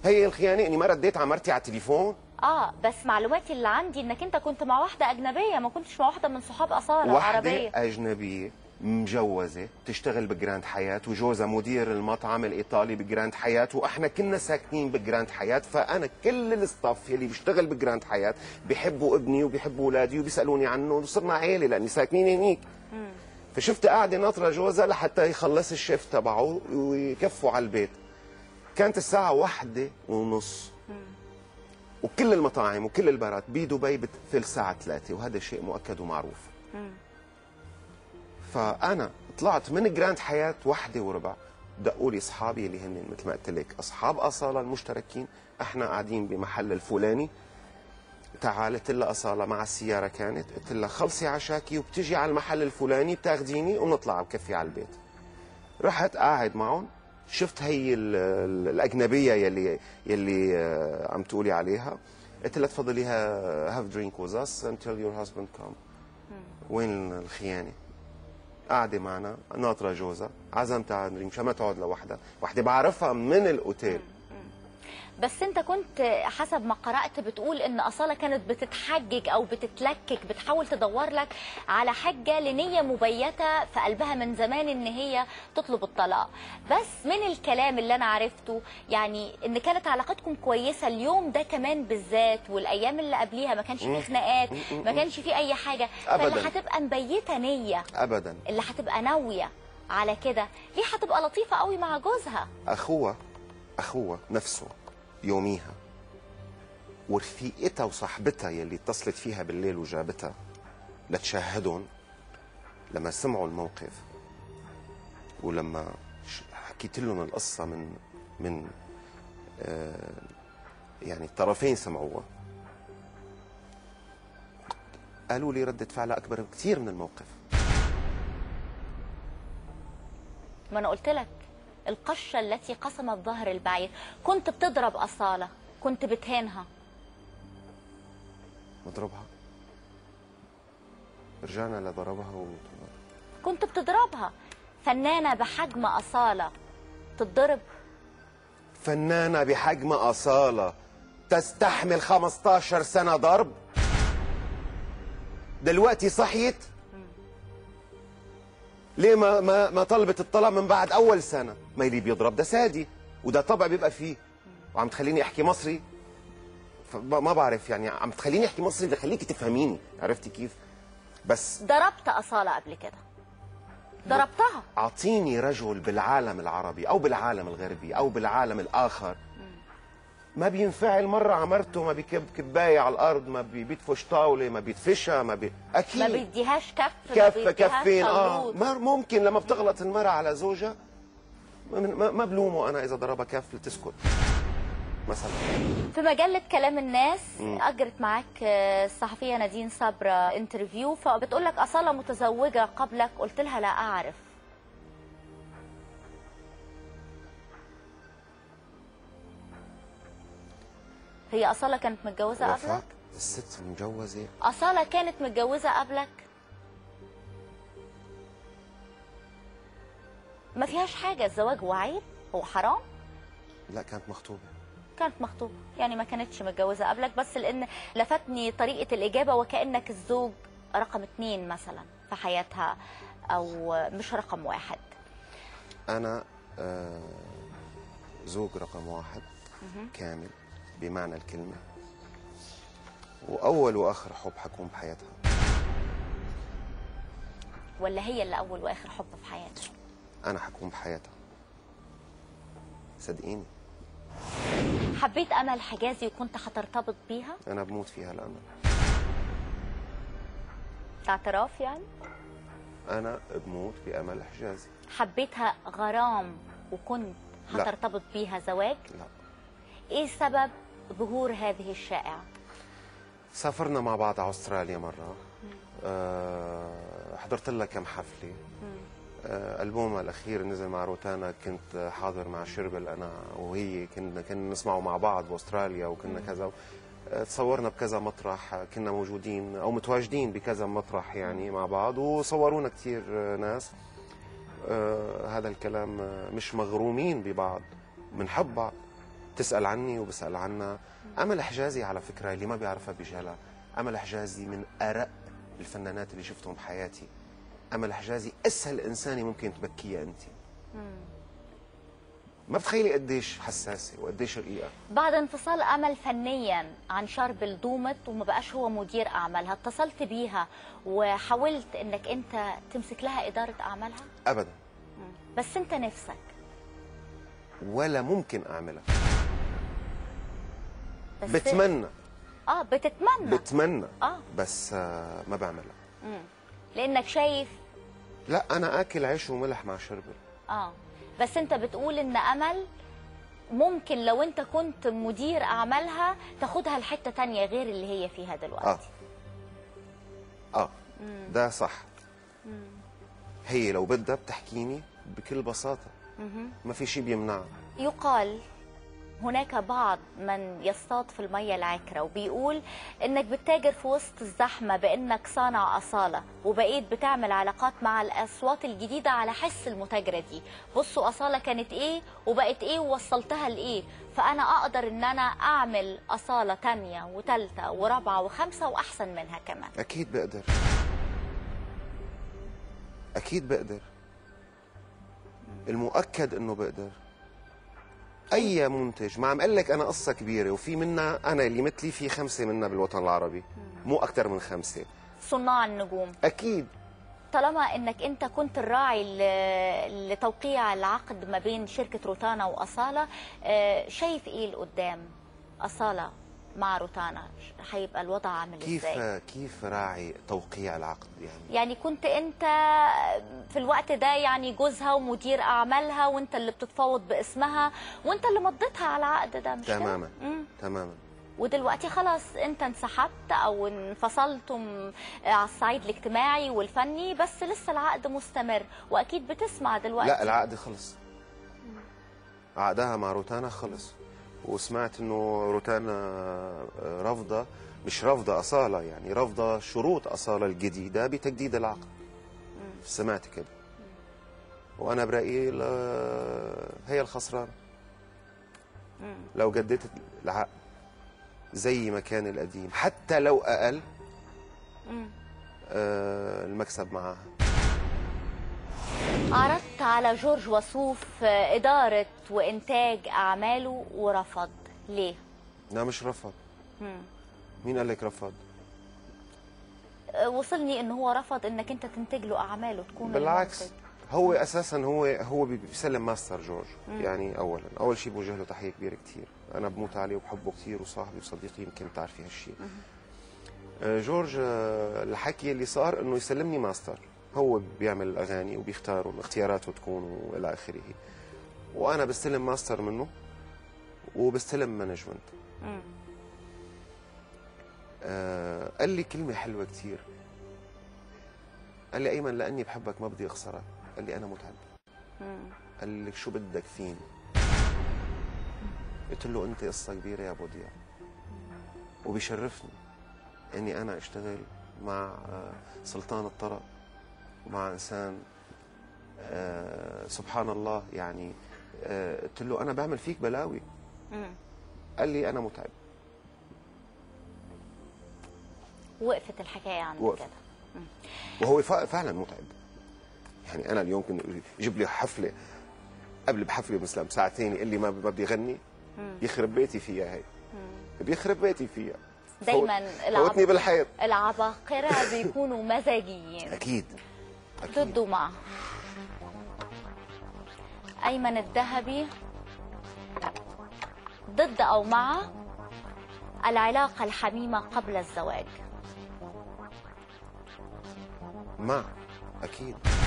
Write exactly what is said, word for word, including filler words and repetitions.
هي الخيانه اني ما رديت على مرتي على التليفون. اه بس معلوماتي اللي عندي انك انت كنت مع واحده اجنبيه، ما كنتش مع واحده من صحاب اصاله واحده عربيه. اجنبيه مجوزه بتشتغل بجراند حياه، وجوزها مدير المطعم الايطالي بجراند حياه، واحنا كنا ساكنين بجراند حياه. فانا كل الستاف اللي بيشتغل بجراند حياه بيحبوا ابني وبيحبوا اولادي وبيسالوني عنه، وصرنا عيله لاني ساكنين هنيك. فشفت قاعده ناطره جوزها لحتى يخلص الشيف تبعه ويكفوا على البيت. كانت الساعه واحدة ونص، وكل المطاعم وكل البارات بدبي بتقفل الساعه ثلاثة، وهذا شيء مؤكد ومعروف. فانا طلعت من جراند حياه واحدة وربع، دقوا لي اصحابي اللي هن مثل ما قلت لك اصحاب اصاله المشتركين، احنا قاعدين بمحل الفلاني، تعالت لها اصاله مع السياره كانت، قلت لها خلصي عشاكي وبتجي على المحل الفلاني بتاخذيني ونطلع بكفي على البيت. رحت قاعد معهم، شفت هي الاجنبيه يلي يلي عم تقولي عليها، قلت لها تفضلي هاف درينك وذ اس until your husband come. وين الخيانه؟ قاعده معنا ناطره جوزها، عزمتها على درينك مشان ما تقعد لوحدها، وحده بعرفها من الاوتيل. بس انت كنت حسب ما قرأت بتقول ان أصالة كانت بتتحجج او بتتلكك، بتحاول تدور لك على حجة لنية مبيتة في قلبها من زمان ان هي تطلب الطلاق. بس من الكلام اللي انا عرفته يعني ان كانت علاقتكم كويسة اليوم ده كمان بالذات، والايام اللي قبليها ما كانش في خناقات، ما كانش في اي حاجة. فاللي هتبقى مبيتة نية ابدا، اللي هتبقى ناوية على كده ليه هتبقى لطيفة قوي مع جوزها. اخوها اخوها نفسه يوميها ورفيقتها وصاحبتها يلي اتصلت فيها بالليل وجابتها لتشاهدهم، لما سمعوا الموقف ولما حكيت لهم القصه من من آه يعني الطرفين سمعوها، قالوا لي ردة فعلها اكبر بكثير من الموقف. ما انا قلت لك القشة التي قسمت ظهر البعير. كنت بتضرب أصالة، كنت بتهينها. مضربها؟ رجعنا لضربها و... كنت بتضربها. فنانة بحجم أصالة تتضرب؟ فنانة بحجم أصالة تستحمل خمستاشر سنة ضرب؟ دلوقتي صحيت؟ ليه ما ما ما طلبت الطلاق من بعد اول سنه؟ ما اللي بيضرب ده سادي وده طبع بيبقى فيه، وعم تخليني احكي مصري، ما بعرف يعني عم تخليني احكي مصري لخليكي تفهميني، عرفتي كيف؟ بس ضربت أصالة قبل كده؟ ضربتها؟ اعطيني رجل بالعالم العربي او بالعالم الغربي او بالعالم الاخر ما بينفعل مره عمرته، ما بيكب كبايه على الارض، ما بيدفش طاوله، ما بيدفشها، ما بي... اكيد ما بيديهاش كف، كف كفين. اه ممكن لما بتغلط المراه على زوجها ما, ما بلومه انا اذا ضربها كف لتسكت مثلا. في مجله كلام الناس م. اجرت معاك الصحفيه نادين صبرا انترفيو، فبتقول لك أصالة متزوجه قبلك، قلت لها لا اعرف. هي أصالة كانت متجوزة قبلك؟ الست متجوزة. أصالة كانت متجوزة قبلك؟ ما فيهاش حاجة، الزواج هو عيب؟ هو حرام؟ لا كانت مخطوبة. كانت مخطوبة، يعني ما كانتش متجوزة قبلك، بس لأن لفتني طريقة الإجابة وكأنك الزوج رقم اتنين مثلا في حياتها أو مش رقم واحد. أنا آه زوج رقم واحد كامل بمعنى الكلمة، وأول وآخر حب حكون بحياتها. ولا هي اللي أول وآخر حب في حياتها؟ أنا حكون بحياتها، صدقيني. حبيت أمل حجازي وكنت هترتبط بيها؟ أنا بموت فيها الأمل. اعتراف يعني؟ أنا بموت بأمل حجازي. حبيتها غرام وكنت هترتبط بيها زواج؟ لا. إيه سبب ظهور هذه الشائعة؟ سافرنا مع بعض على أستراليا مرة، أه حضرت لها كم حفلة. أه ألبومها الأخير نزل مع روتانا، كنت حاضر مع شربل أنا وهي، كنا كنا نسمعه مع بعض بأستراليا وكنا كذا. تصورنا بكذا مطرح، كنا موجودين أو متواجدين بكذا مطرح يعني مع بعض، وصورونا كثير ناس. أه هذا الكلام مش مغرومين ببعض، بنحب بعض. بتسال عني وبسال عنها. امل حجازي على فكره اللي ما بيعرفها بيجهلها. امل حجازي من ارق الفنانات اللي شفتهم بحياتي. امل حجازي اسهل انسانه ممكن تبكيها انت. ما بتخيلي قديش حساسه وقديش رقيقه. بعد انفصال امل فنيا عن شربل دومت وما بقاش هو مدير اعمالها، اتصلت بيها وحاولت انك انت تمسك لها اداره اعمالها؟ ابدا. بس انت نفسك. ولا ممكن اعملها. بس بتمنى. اه بتتمنى. بتمنى اه بس آه ما بعملها. مم. لانك شايف. لا انا اكل عيش وملح مع شربل. اه بس انت بتقول ان امل ممكن لو انت كنت مدير اعمالها تاخدها لحته تانية غير اللي هي فيها دلوقتي. اه اه مم. ده صح. مم. هي لو بدها بتحكيني بكل بساطه. مم. ما في شيء بيمنعها. يقال هناك بعض من يصطاد في المية العكرة وبيقول انك بتتاجر في وسط الزحمة بانك صانع اصالة، وبقيت بتعمل علاقات مع الاصوات الجديدة على حس المتاجرة دي. بصوا اصالة كانت ايه وبقت ايه ووصلتها لايه، فانا اقدر ان انا اعمل اصالة تانية وتالتة ورابعة وخمسة واحسن منها كمان. اكيد بقدر. اكيد بقدر. المؤكد انه بقدر. اي منتج، ما عم اقول لك انا قصه كبيره وفي منها انا اللي مثلي في خمسه منها بالوطن العربي، مو اكثر من خمسه. صناع النجوم اكيد. طالما انك انت كنت الراعي ل- لتوقيع العقد ما بين شركه روتانا واصاله، آه، شايف ايه لقدام اصاله مع روتانا؟ هيبقى الوضع عامل كيف ازاي؟ كيف راعي توقيع العقد يعني؟ يعني كنت انت في الوقت ده يعني جوزها ومدير اعمالها وانت اللي بتتفاوض باسمها وانت اللي مضيتها على العقد ده، مش كده؟ تماما. تماما. ودلوقتي خلاص انت انسحبت او انفصلتم على الصعيد الاجتماعي والفني، بس لسه العقد مستمر واكيد بتسمع دلوقتي. لا العقد خلص. عقدها مع روتانا خلص، وسمعت انه روتانا رافضه، مش رافضه اصاله، يعني رافضه شروط اصاله الجديده بتجديد العقد. سمعت كده. وانا برايي هي الخسرانه. لو جددت العقد زي ما كان القديم حتى لو اقل، آه المكسب معاها. عرضت على جورج وسوف إدارة وإنتاج أعماله ورفض، ليه؟ لا مش رفض. مم. مين قال لك رفض؟ وصلني إنه هو رفض إنك أنت تنتج له أعماله تكون بالعكس المنتج. هو أساسا هو هو بيسلم ماستر جورج. مم. يعني أولا أول شيء بوجه له تحية كبيرة كثير، أنا بموت عليه وبحبه كثير وصاحبي وصديقي، يمكن بتعرفي هالشيء. جورج الحكي اللي صار إنه يسلمني ماستر، هو بيعمل الاغاني وبيختار اختياراته تكون والى اخره، وانا بستلم ماستر منه وبستلم مانجمنت. آه قال لي كلمه حلوه كثير، قال لي ايمن لاني بحبك ما بدي اخسرك، قال لي انا متعب. قال لي شو بدك فيني؟ قلت له انت قصه كبيره يا ابو ضياء، وبيشرفني اني انا اشتغل مع سلطان الطرب ومع انسان آه سبحان الله. يعني آه قلت له انا بعمل فيك بلاوي. مم. قال لي انا متعب. وقفت الحكايه عند وقفت. كده. وهو فعلا متعب. يعني انا اليوم كنت يجيب لي حفله قبل بحفله مثلا بساعتين يقول لي ما بدي اغني، يخرب بيتي فيها هي. مم. بيخرب بيتي فيها. دايما فوتني بالحيط. العباقره بيكونوا مزاجيين. اكيد. ضد ومع. أيمن الذهبي ضد أو مع العلاقة الحميمة قبل الزواج؟ مع. أكيد.